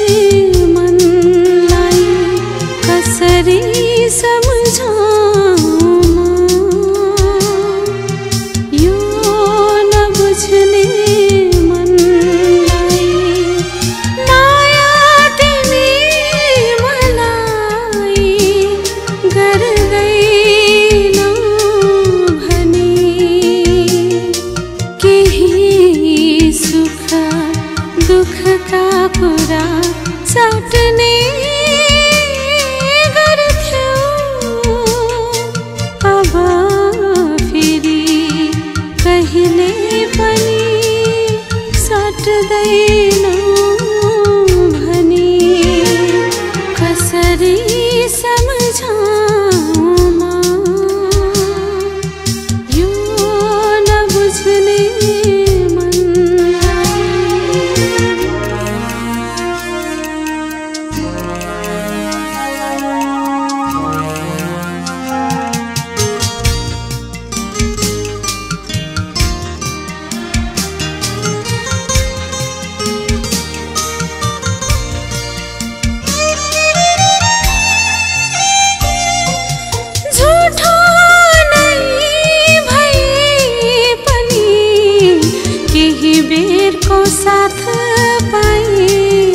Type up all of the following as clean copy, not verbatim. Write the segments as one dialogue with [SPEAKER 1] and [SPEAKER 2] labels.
[SPEAKER 1] मनलाई कसरी सम्झाउमा यो नबुझ्ने मनलाई माया तिमी मलाई गर्दैनौ भने केही सुख दुःखका कुरा साट्ने गर्थ्यौ अब फेरि कहिले पनि साट्दैनौ भने कसरी सम्झाउमा यो नबुझ्ने बेरको साथ पाए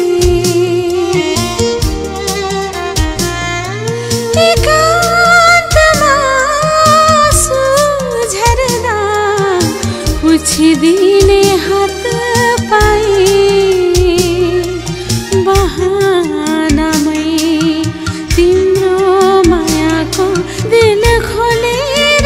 [SPEAKER 1] एकान्तमा सुझर्दा पुछिदिने हात पाए बहानामै तिम्रो मायाको दिल खोलेर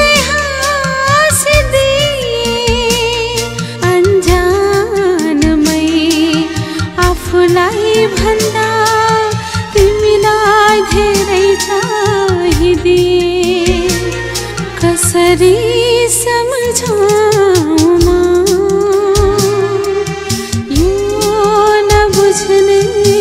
[SPEAKER 1] आफूलाई भन्दा तिमीलाई धेरै चाहिदिए कसरी सम्झाउमा यो नबुझ्ने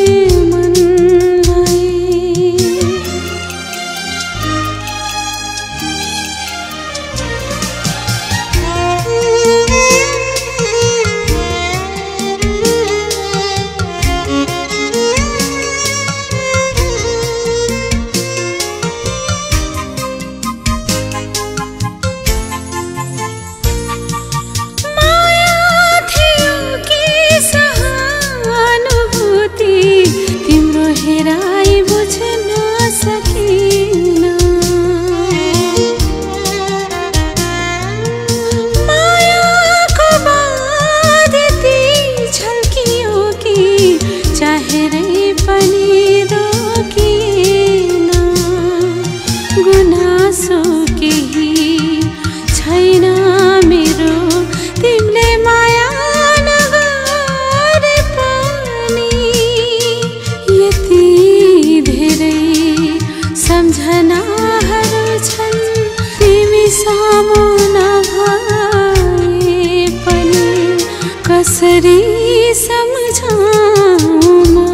[SPEAKER 1] हेराई बुझ्न सकिन मायाको बाध यति झल्कियो कि चाहेरै पनि रोकिएन गुनासो केही छैन मेरो तिमीले माया नगरे पनि यति धेरै सम्झनाहरू छन् तिमी सामु नभए पनि कसरी सम्झाउमा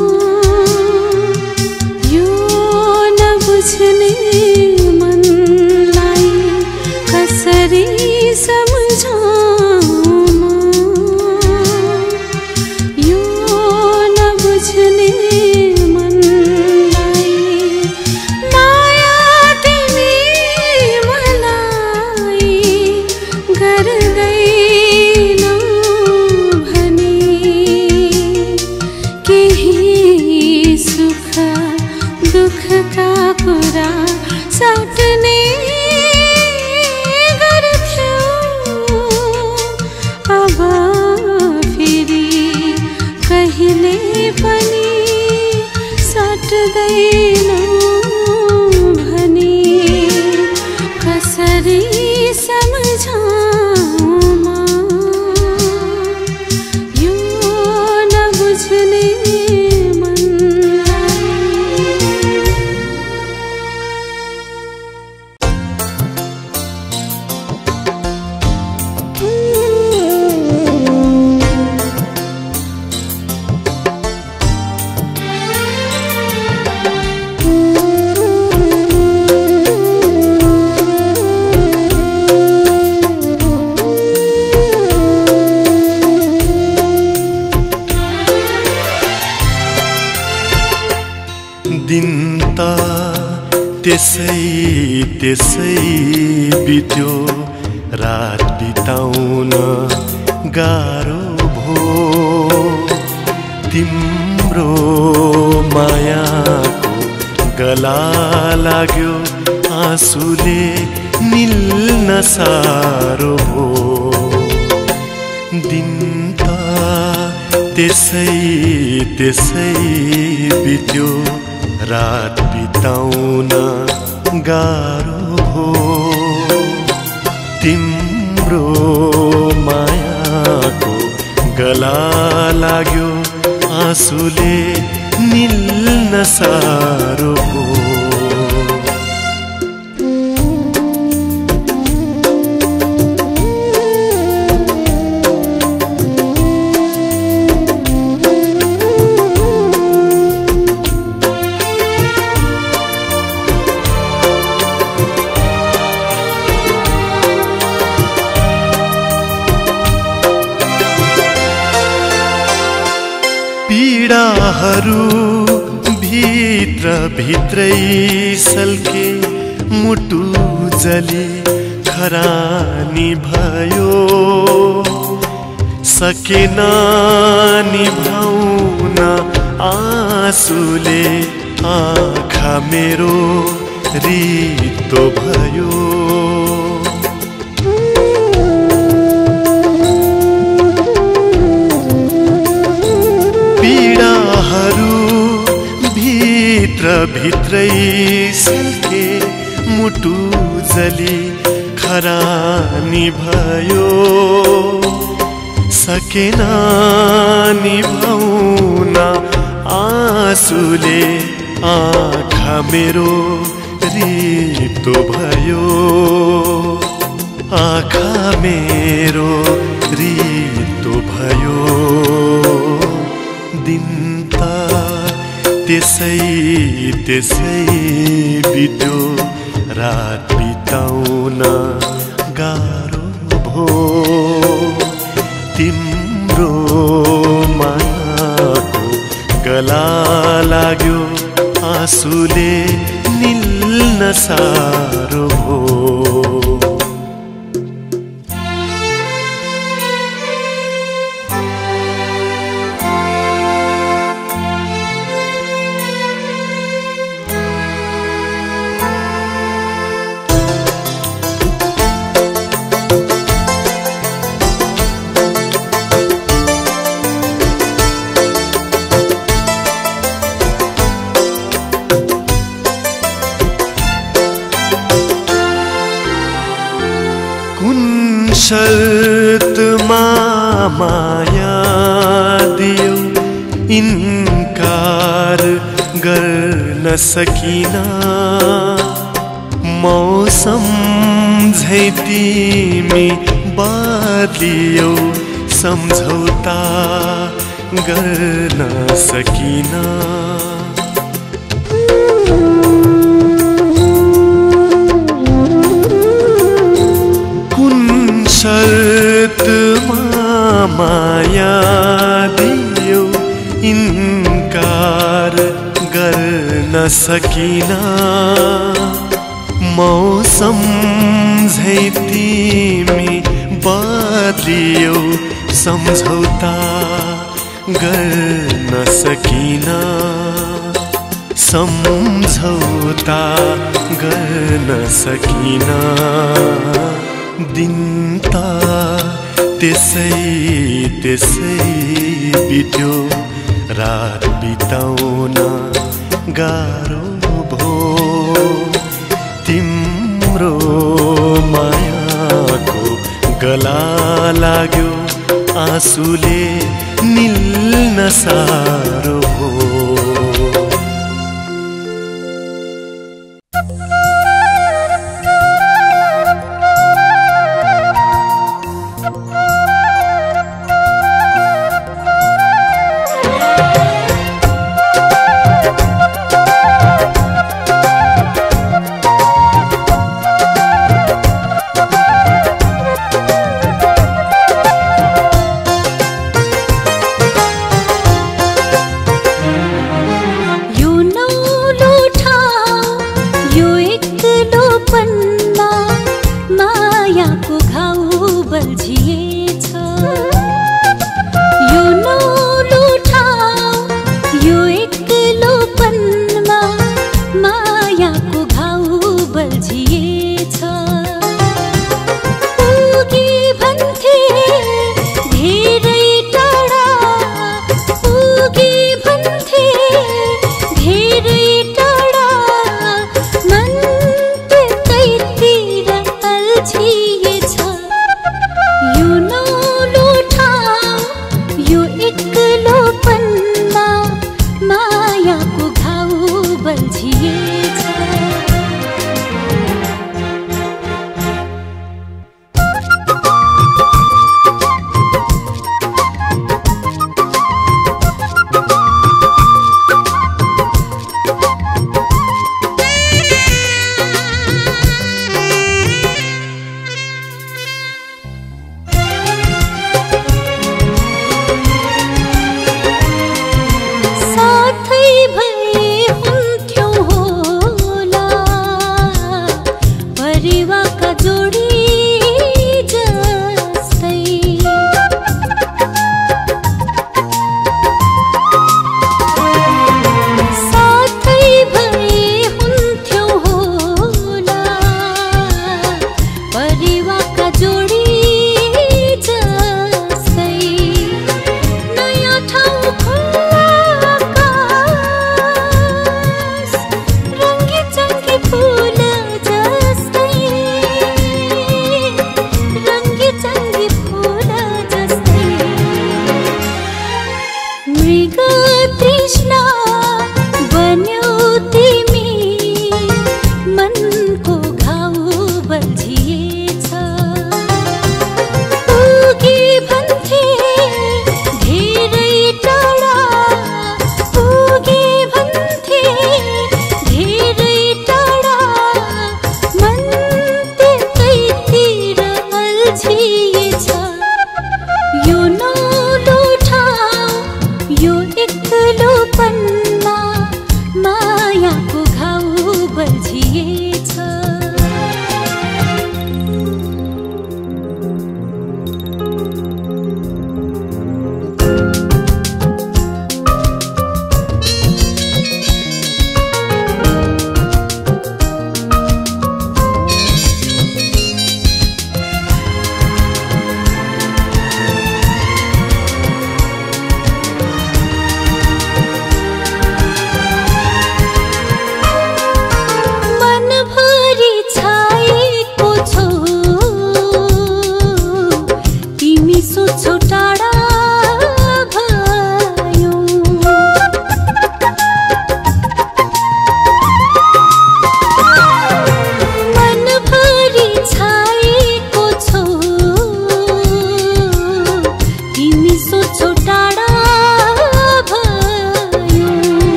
[SPEAKER 1] यो नबुझ्ने मनलाई कसरी सम्झाउमा यो नबुझ्ने दुःखका कुरा साट्ने गर्थ्यौ अब फेरि कहिले पनि साट्दैनौ भने कसरी सम्झाउमा यो नबुझ्ने
[SPEAKER 2] दिन त त्यसै त्यसै बित्यो, रात बिताउन गाह्रो भो। तिम्रो मायाको गला लाग्यो, आँसुले निल्न साह्रो भो। दिन त त्यसै त्यसै बित्यो, रात बिताउन गाह्रो भो। तिम्रो मायाको गला लाग्यो, आँसुले निल्न साह्रो भो। पीडाहरू भित्र भित्रै सल्के, मुटु जली खरानी भयो। सकेन निभाउन आँसुले, आँखा मेरो रित्तो भयो। भित्र भित्रै सल्के, मुटु जली खरानी भयो। सकेन निभाउन आँसुले, आँखा मेरो रित्तो भयो। आँखा मेरो रित्तो भयो। दिन त त्यसै त्यसै बित्यो, रात बिताउन गाह्रो भो। तिम्रो मायाको गला लाग्यो, आँसुले निल्न साह्रो भो। शर्तमा माया दियो, इन्कार गर्न सकिन। मौसम झै तिमी बदलियो, सम्झौता गर्न सकिन। शर्तमा माया दियो, इन्कार गर्न सकिन। मौसम झै तिमी बदलियो, सम्झौता गर्न सकिन। सम्झौता गर्न सकिन। दिन त त्यसै त्यसै बित्यो, रात बिताउन गाह्रो भो। तिम्रो मायाको गला लाग्यो, आँसुले निल्न साह्रो भो।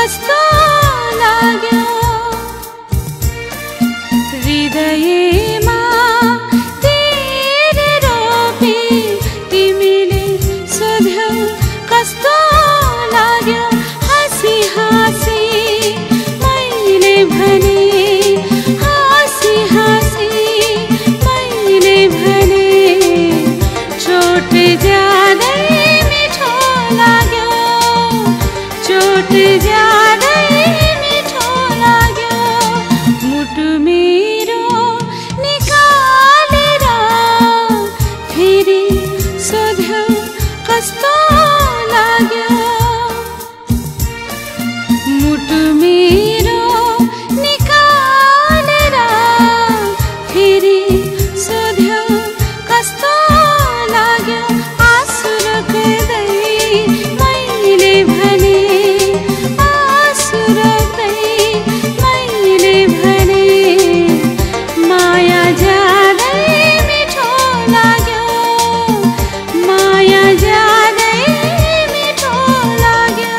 [SPEAKER 1] कस्तो लाग्यो हृदयमा तेरे रोपे तिमीले सोध्यौ कस्तो लाग्यो हाँसी हाँसी मैले भने हाँसी हाँसी मैले भने चोट ज्यादै मिठो लाग्यो चोट ज्यादै मिठो लाग्यो मुटु मेरो निकालेर फेरि सोध्यौ कस्तो लाग्यो मुटु मेरो निकालेर फेरि सोध्यौ कस्तो लाग्यो आँसु रोक्दै मैले भने आँसु रोक्दै मैले भने माया ज्यादै मिठो लाग्यो माया ज्यादै मिठो लाग्यो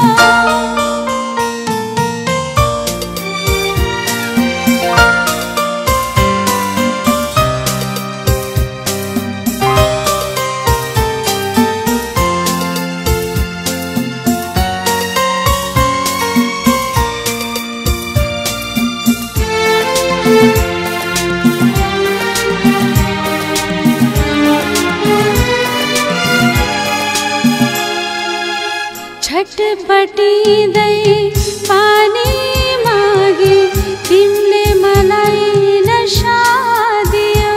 [SPEAKER 1] छटपटिँदै पानी मागे तिमीले मलाई नशा दियो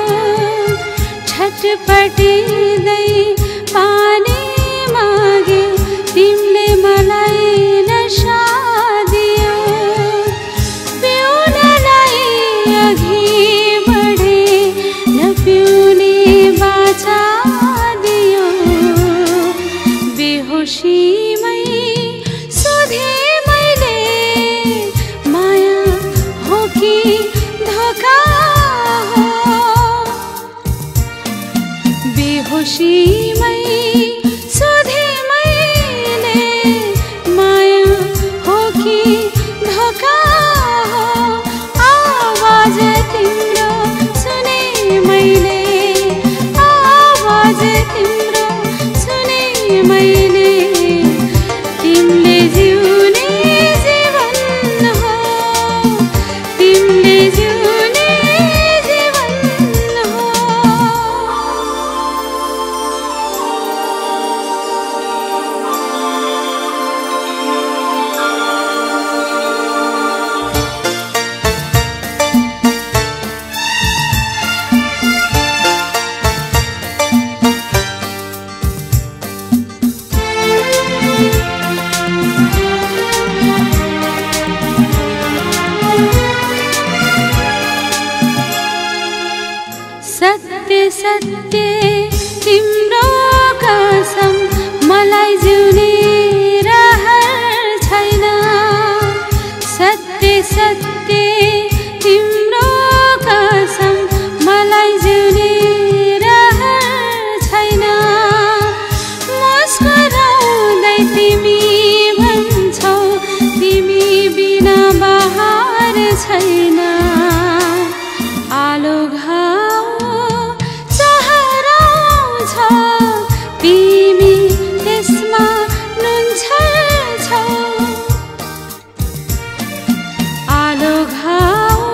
[SPEAKER 1] छटपटिँदै पानी मागे तिमीले मलाई नशा दियो पिउनलाई अघि बढे नपिउने बाचा दियो बेहोसीमै सोधे मैले माया हो कि धोका हो बेहोसीमै सोधे मैले माया हो कि धोका हो आवाज तिम्रो सुने मैले आवाज तिम्रो सुने मैले तिमीले जिउने जीवन हो तिमीले जिउने जीवन हो सत्य सत्य तिम्रो कसम मलाई जिउने रहर छैन सत्य सत्य तिम्रो कसम मलाई जिउने रहर छैन मुस्कुराउँदै तिमी भन्छौ तिमी बिना बहार छैन आलो घाउ चहराउँछ तिमी त्यसमा नुन छर्छौ आलो घाउ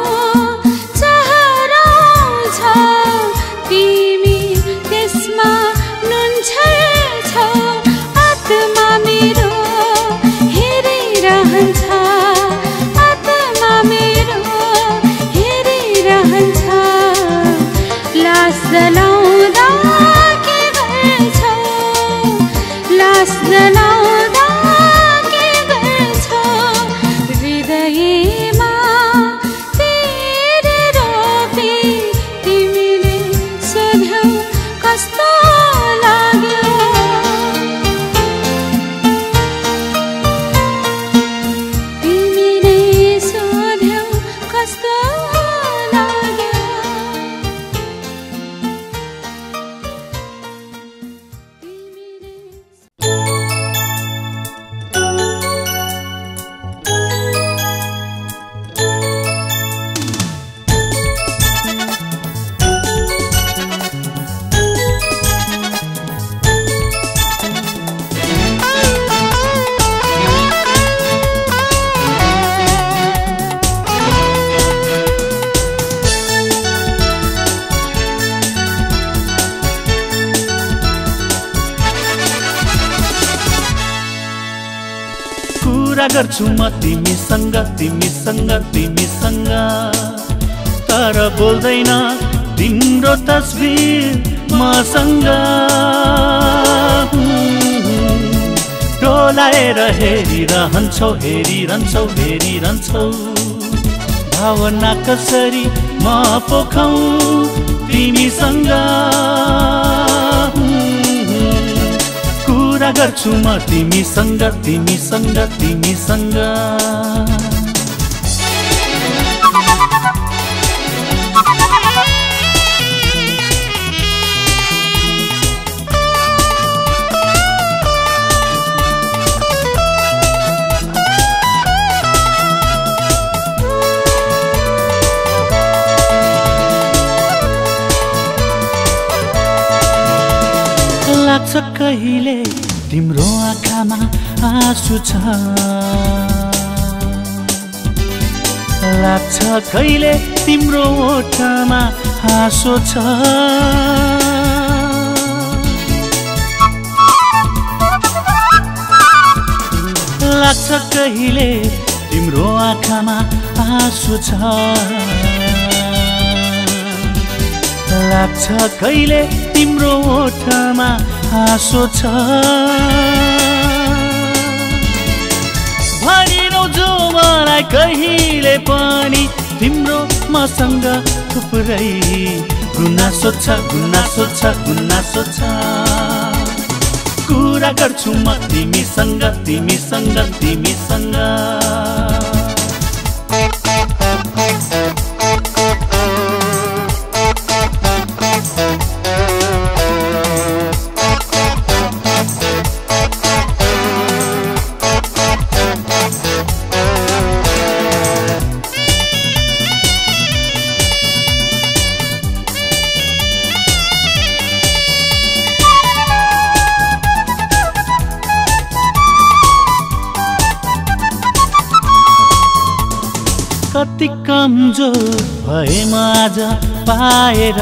[SPEAKER 1] चहराउँछ तिमी त्यसमा नुन छर्छौ आत्मा मेरो हेरिरहन्छ आत्मा मेरो
[SPEAKER 3] कुरा गर्छु म तिमीसँग तिमीसँग तिमीसँग तर बोल्दैन तिम्रो तस्बिर मसँग डोलाएर हेरिरहन्छौ हेरिरहन्छौ हेरिरहन्छौ भावना कसरी म पोखौं तिमीसँग कुरा गर्छु म तिमीसँग तिमीसँग तिमीसँग लाग्छ कहिले तिम्रो आँखामा आँसु छ लाग्छ कहिले तिम्रो ओठमा हाँसो छ लाग्छ कहिले तिम्रो आँखामा आँसु छ लाग्छ कहिले तिम्रो ओठमा हाँसो छ भनिरौ जो मलाई कहिले पनि तिम्रो मसँग थुप्रै गुनासो छ गुनासो छ गुनासो छ कुरा गर्छु म तिमीसँग तिमीसँग तिमीसँग कति कमजोर भए म आज पाएर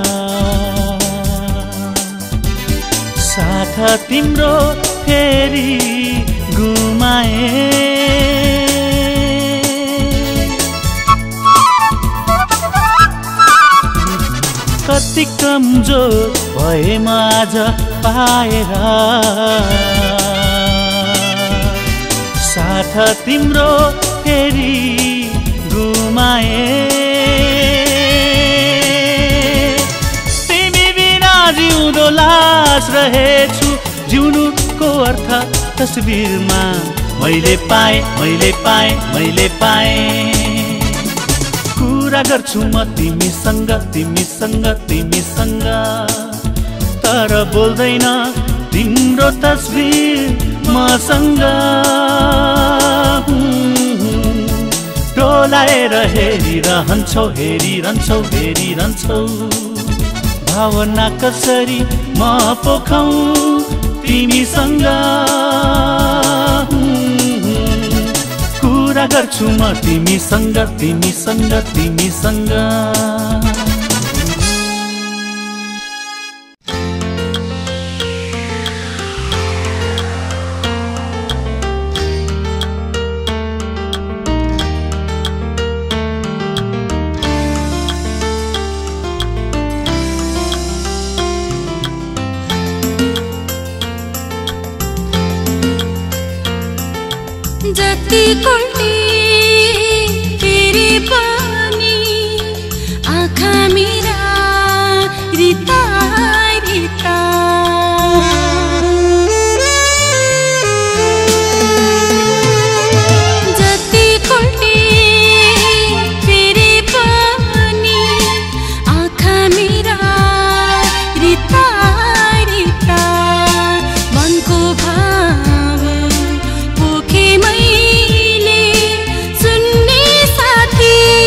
[SPEAKER 3] साथ तिम्रो फेरि गुमाए कति कमजोर भए म आज पाएर साथ तिम्रो फेरि गुमाए तिमी बिना जिउँदो लास रहेछु जिउनुको अर्थ तस्बिरमा मैले पाएँ मैले पाएँ मैले पाएँ कुरा गर्छु म तिमीसँग तिमीसँग तिमीसँग तर बोल्दैन तिम्रो तस्बिर मसँग डोलाएर हेरिरहन्छौ हेरिरहन्छौ हेरिरहन्छौ भावना कसरी म पोखौं तिमीसँग कुरा गर्छु म तिमीसँग तिमीसँग तिमीसँग
[SPEAKER 1] जति कोल्टी फेरि पनि आँखा मेरा रिता रिता जति कोल्टी फेरि पनि आँखा मेरा रिता रिता मनको भाव पोखे मैले सुन्ने साथी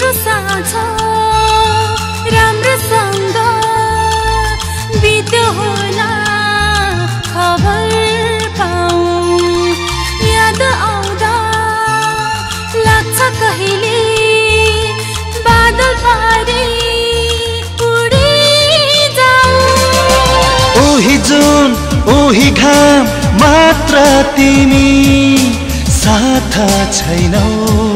[SPEAKER 1] दिउँसो साँझ राम्रोसँग बित्यो होला खबर पाऊँ याद आउँदा लाग्छ कहिले बादल पारी उडी जाऊ
[SPEAKER 3] ओही जुन ओही घाम मात्र तिमी साथ छैनौ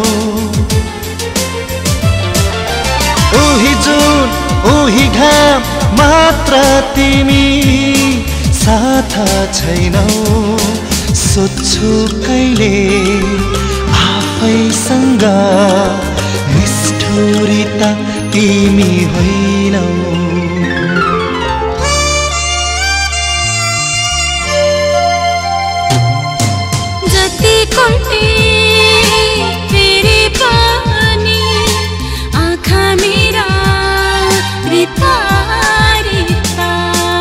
[SPEAKER 3] ओही जुन ओही घाम मात्र तिमी साथ छैनौ सोध्छु कहिले आफैसँग निष्ठुरी त तिमी होइनौ
[SPEAKER 1] जति कोल्टे फेरि पनि आँखा मेरा रिता रिता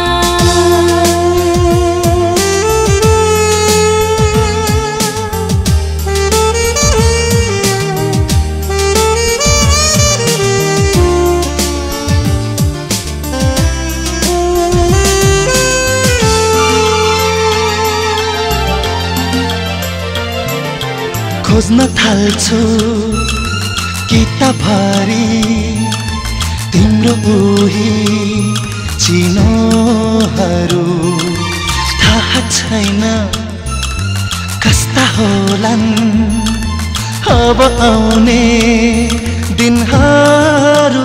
[SPEAKER 3] खोज्न थाल्छु किताबभरि तिम्रो उही चिनोहरू थाहा छैन कस्ता होलान् अब आउने दिनहरू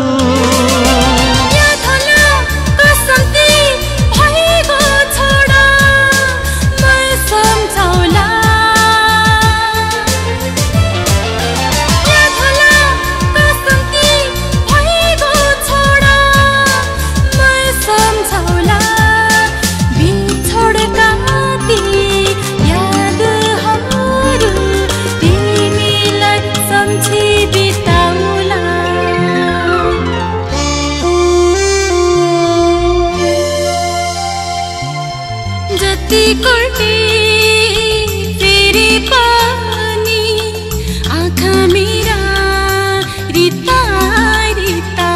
[SPEAKER 1] जति कोल्टे फेरि पनि आँखा मेरा रिता रिता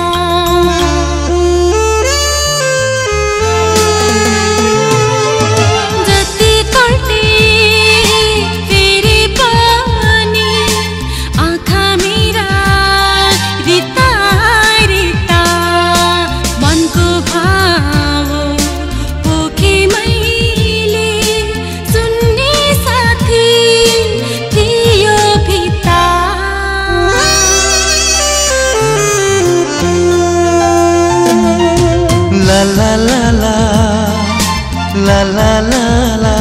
[SPEAKER 1] जति कोल्टे फेरि पनि आँखा मेरा रिता रिता मनको भाव पोखे मैले सुन्ने साथी थियो भित्ता
[SPEAKER 3] ला ला ला ला ला ला ला ला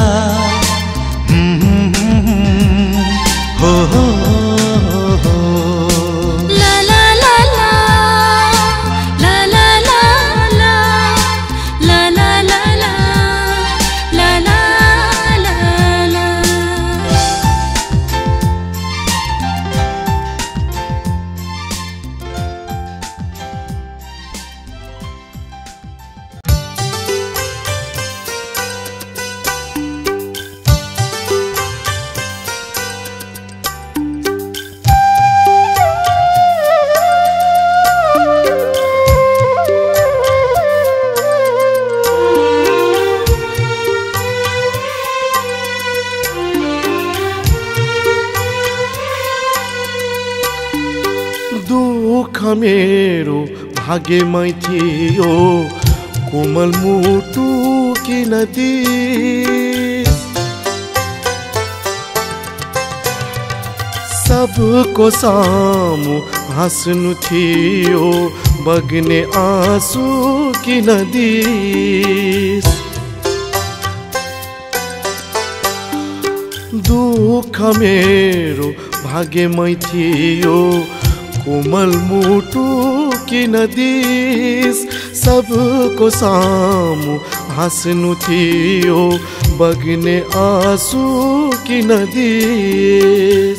[SPEAKER 3] हो हो हो
[SPEAKER 1] ला ला ला ला ला ला ला ला ला ला ला ला ला ला ला
[SPEAKER 2] दुःख मेरो भाग्यमै थियो कोमल मुटु किन दिस सबको सामु हाँस्नु थियो बग्ने आँसु किन दिस दुःख मेरो भाग्यमै थियो कोमल मुटु किन दिस सबको सामु हाँस्नु थियो बग्ने आँसु किन दिस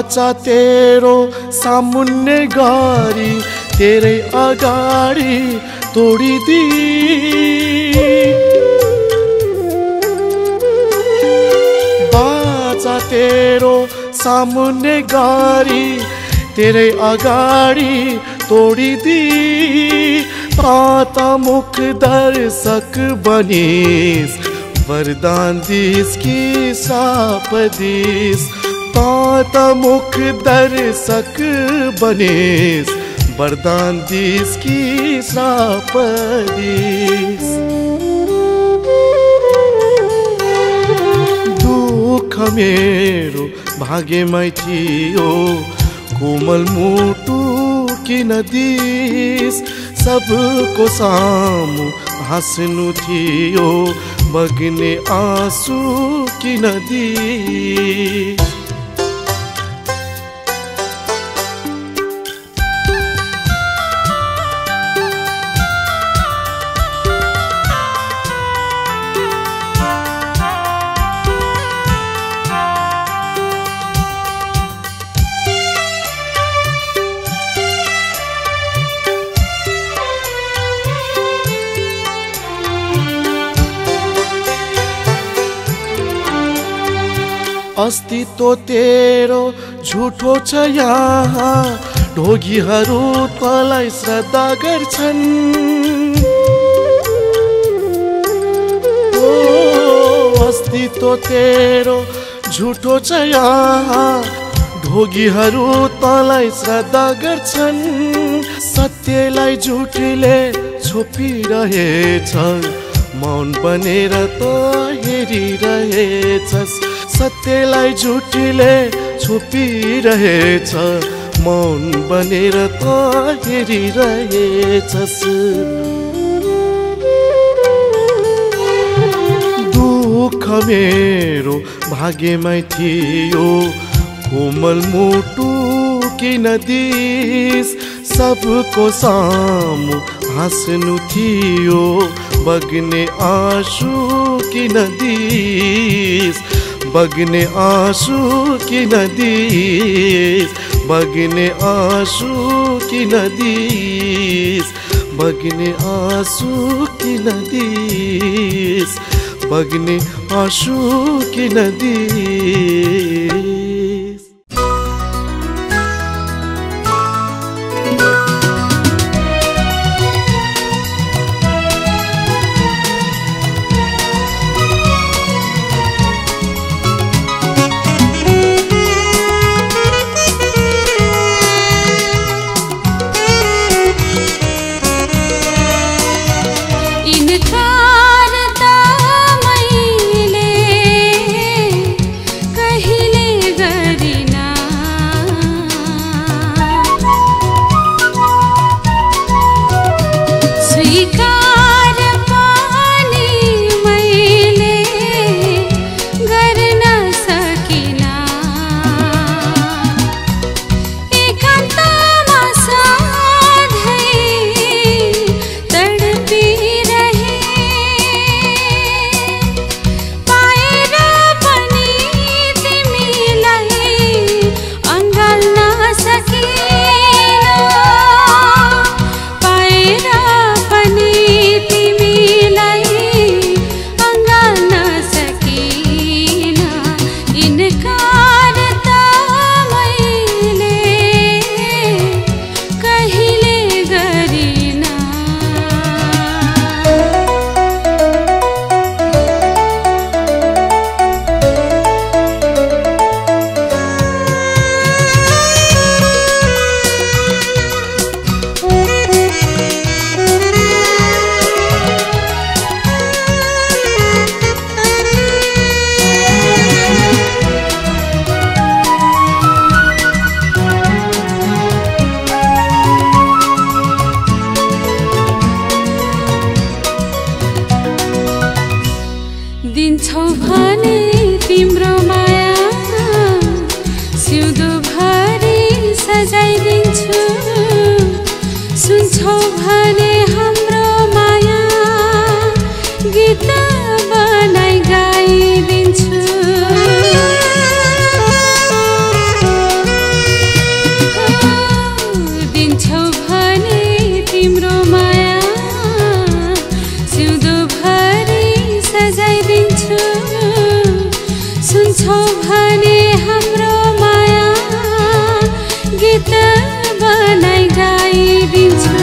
[SPEAKER 2] बाचा तेरो सामुन्ने गरी तेरै अगाडि तोडिदी बाचा तेरो सामुन्ने गरी तेरै अगाडि तोडिदी पाता मुख दर्शक बनिस वरदान दिस कि साप दिस पाता मुख दर्शक बनिस वरदान दिस कि साप दिस दुःख मेरो भाग्यमै थियो कोमल मुटु किन दिस सबको सामु हाँस्नु थियो बग्ने आँसु किन दिस अस्तित्व तेरो झुठो छ यहाँ ढोगीहरू तँलाई श्रद्धा गर्छन् अस्तित्व तेरो झुठो छ यहाँ ढोगीहरू तँलाई श्रद्धा गर्छन् सत्यलाई झुठले छोपिरहेछ मौन बनेर त हेरिरहेछस् सत्यलाई झुठले छोपिरहेछ मौन बनेर त हेरिरहेछस् दुःख मेरो भाग्यमै थियो कोमल मुटु किन दिस सबको सामु हाँस्नु थियो बग्ने आँसु किन दिस बग्ने आँसु किन दिस बग्ने आँसु किन दिस बग्ने आँसु किन दिस बग्ने आँसु किन दिस
[SPEAKER 1] दिन्छौ भने हाम्रो माया गीत बनाई गाइदिन्छु।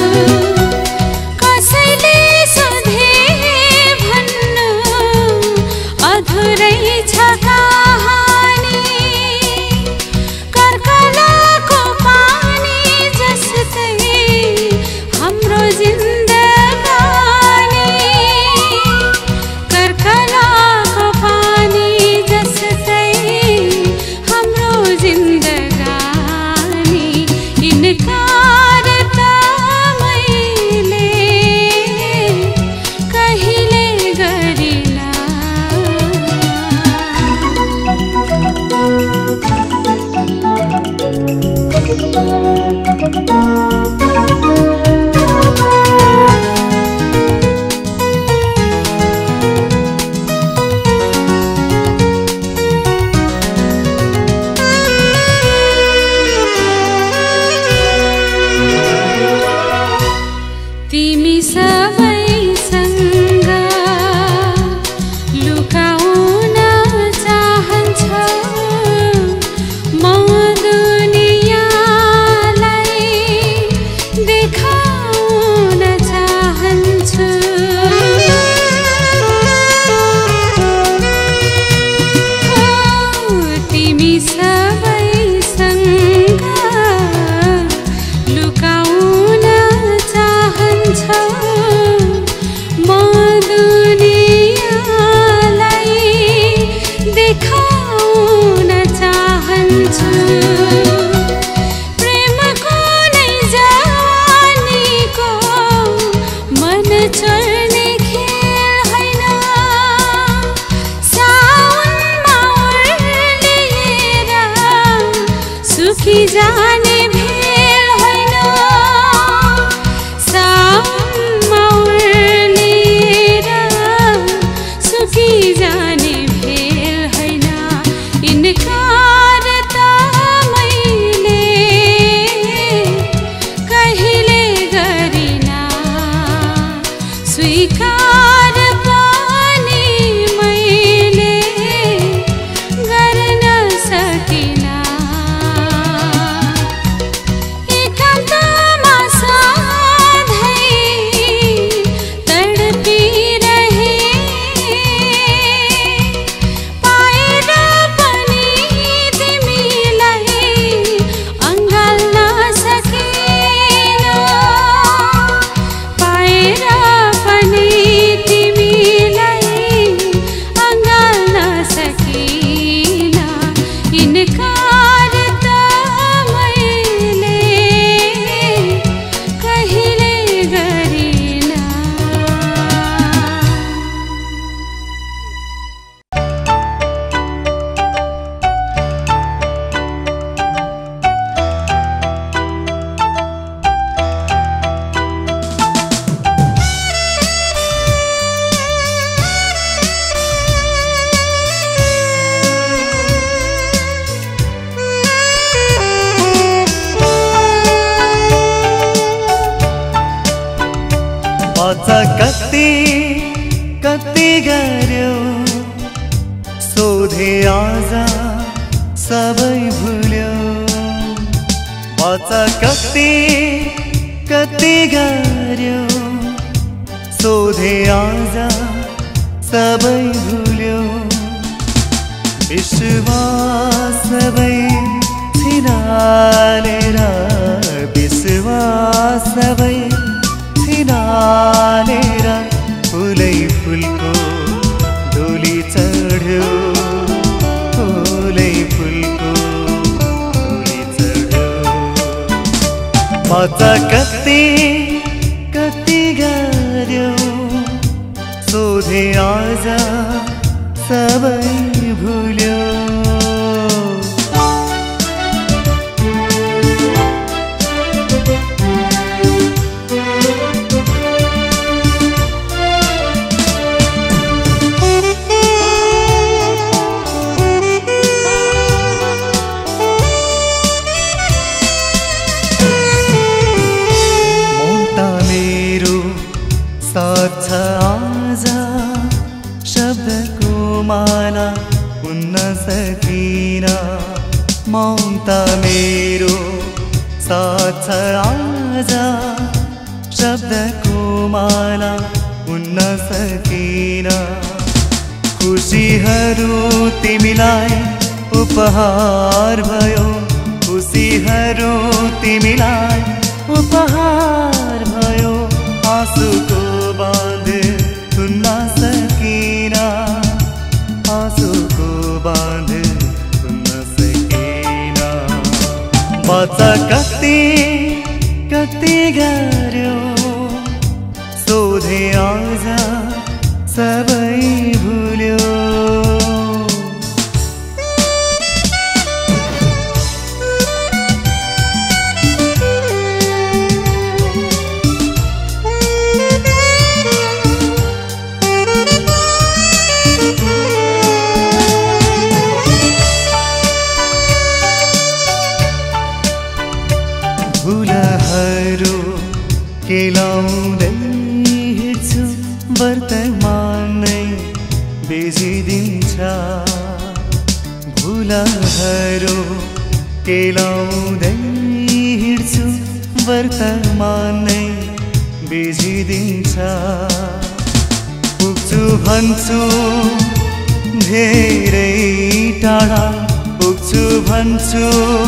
[SPEAKER 1] कसैले सोधे भन्नु अधुरै छ कहानी, कर्कलाको पानी जस्तै हाम्रो जिन्दगानी, कर्कलाको पानी जस्तै हाम्रो जिन्दगानी। इनकार त मैले कहिले गरिनँ। तिमी सबैसँग लुकाउन चाहन्छौ, म दुनियाँलाई देखाउन चाहन्छु। तिमी सबैसँग लुकाउन चाहन्छौ, म दुनियाँलाई देखाउन चाहन्छु। प्रेमको नै जवानीको मन चल्ने खेल होइन, साउनमा उर्लिएर सुखी जाने भेल होइन, साउनमा उर्लिएर सुखी जाने भेल होइन। इनकार त मैले कहिले गरिनँ, स्वीकार पनि मैले गर्न सकिनँ। एकान्तमा सधैँ तडपिरहे, पाएर पनि तिमीलाई अँगाल्न सकिन, पाएर पनि तिमीलाई अँगाल्न सकिन। इनकार त मैले कहिले गरिनँ।
[SPEAKER 3] अझ कति कति गर्यो सोधे आज सबै भुल्यो। अझ कति कति गर्यो सोधे आज सबै भुल्यो। विश्वास सबै छिनालेर, विश्वास सबै छिनालेर फुलै फुलको डोली चढ्यो, फुलै फुलको डोली चढ्यो। अझ कति कति गर्यो सोधे आज सबै भुल्यो। आज शब्दको माला उन्न ममता मेरो साथ आज शब्दको माला हुन्न सकिन खुसीहरू तिमीलाई उपहार भयो खुसीहरू तिमीलाई उपहार भयो आँसुको बाँध तुन्न सकिन आँसुको बाँध तुन्न सकिन बच्चा कति कति गर्यो सोधे आज सबै भुल्यो भुलहरू केलाउँदै हिँड्छु वर्तमानै बिर्सिदिन्छ भुलहरू केलाउँदै हिँड्छु वर्तमानै बिर्सिदिन्छ पुग्छु भन्छु धेरै टाढा पुग्छु भन्छु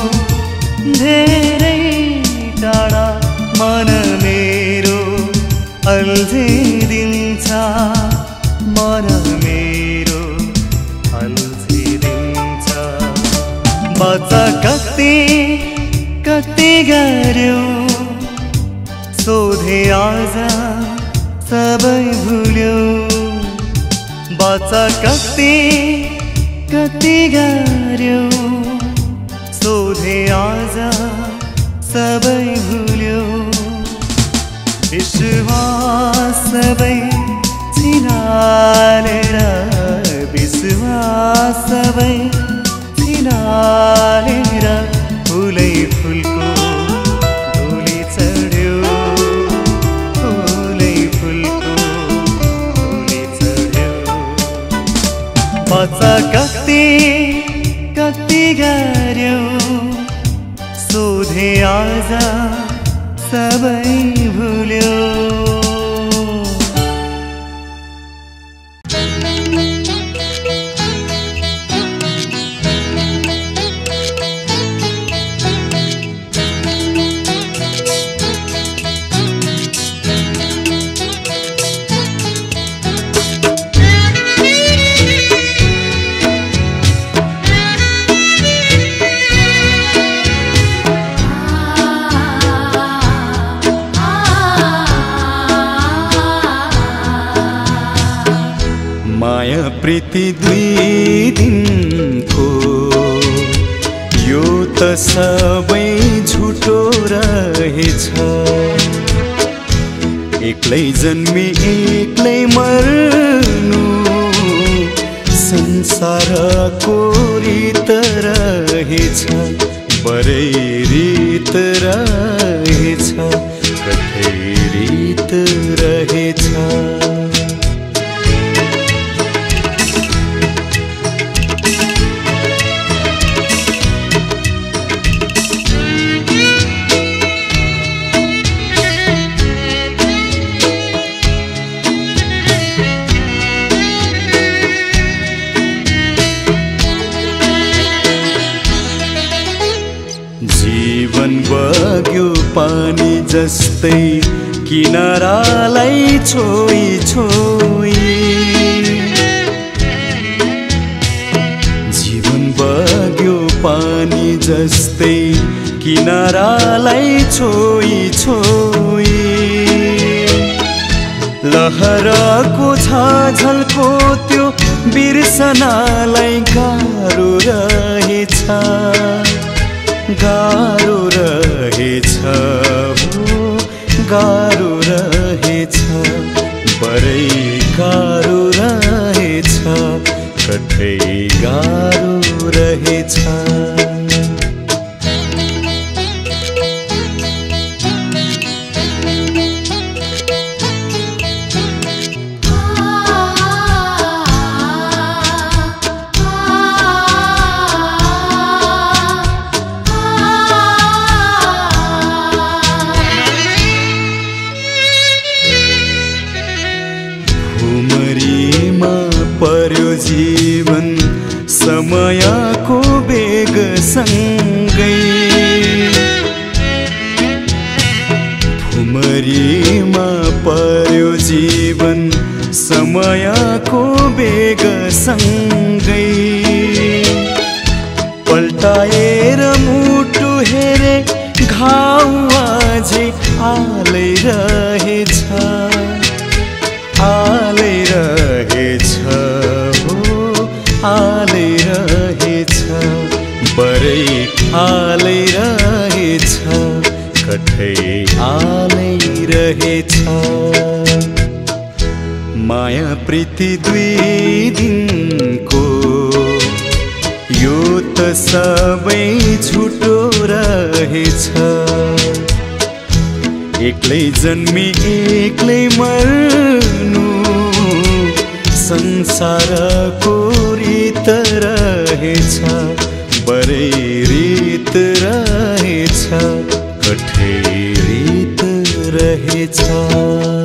[SPEAKER 3] धेरै टाढा मन मेरो अल्झिदिन्छ मन मेरो अल्झिदिन्छ बच्चा कति कति गर्यो सोधे आज सबै भुल्यो बच्चा कति कति गर्यो सोधे आज सबै भुल्यो विश्वास सबै छिनालेर विश्वास सबै छिनालेर फुलै फुलको डोली चढ्यो फुलै फुलको डोली चढ्यो बच्चा कति कति गर्यो सोधे आज सबै भुल्यो माया प्रीति दुई दिनको यो त सबै झुटो रहेछ एक्लै जन्मी एक्लै मर्नु संसारको रीत रहेछ बरै रीत रहेछ कतै रीत रहेछ जीवन बग्यो पानी जस्तै किनारालाई छोई छोई जीवन बग्यो पानी जस्तै किनारालाई छोई छोई लहरको झाझल्को त्यो बिर्सनालाई गाह्रो रहेछ गाह्रो रहेछ हो गाह्रो रहेछ बरै गाह्रो रहेछ कतै गाह्रो रहेछ भुमरीमा पर्यो जीवन समयको बेग सँगै भुमरीमा पर्यो जीवन समयको बेग सँगै पल्टाएर मुटु हेरे घाउ अझै आलै रहेछ आलै रहेछ हो आलै रहेछ बरै आलै रहेछ कठै आलै रहेछ माया प्रीति दुई दिनको यो त सबै झुटो रहेछ एक्लै जन्मी एक्लै मर्नु संसारको रीत रहेछ बरै रीत रहेछ कठै रीत रहेछ